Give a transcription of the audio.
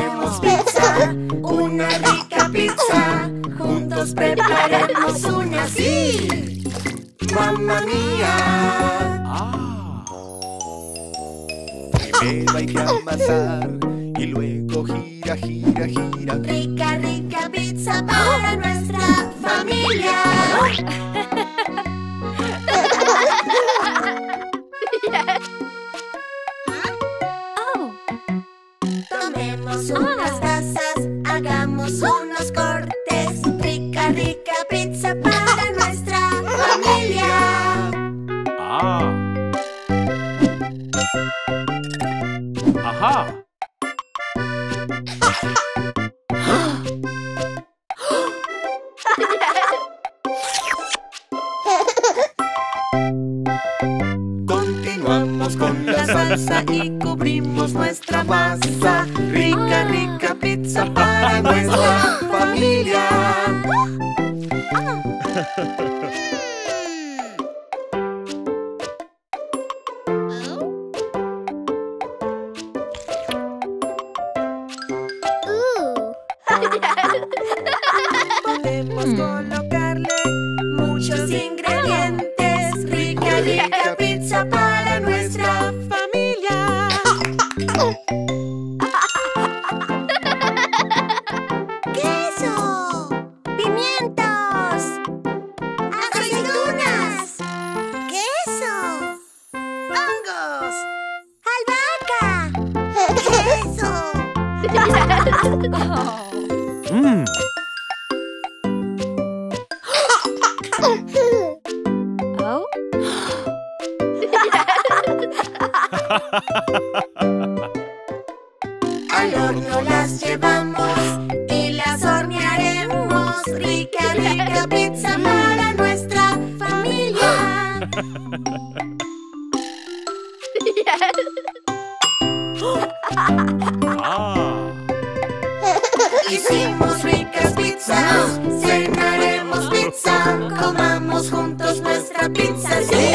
Comemos pizza, una rica pizza. Juntos preparemos una así. ¡Mamma mía! Primero hay que amasar y luego gira, gira, gira. Rica, rica pizza para nuestra familia. Tomemos unas tazas, hagamos unos cortes. Rica, rica pizza para nuestra familia. ¡Ajá! Continuamos con la salsa y cubrimos nuestra masa. Rica, rica pizza para nuestra familia. Podemos colocarle muchos ingredientes. Rica, rica pizza para nuestra familia. Queso, pimientos, aceitunas, queso, hongos, albahaca, queso. Al horno las llevamos y las hornearemos. Rica, rica pizza para nuestra familia. Hicimos ricas pizzas, cenaremos pizza. Comamos juntos nuestra pizza, sí.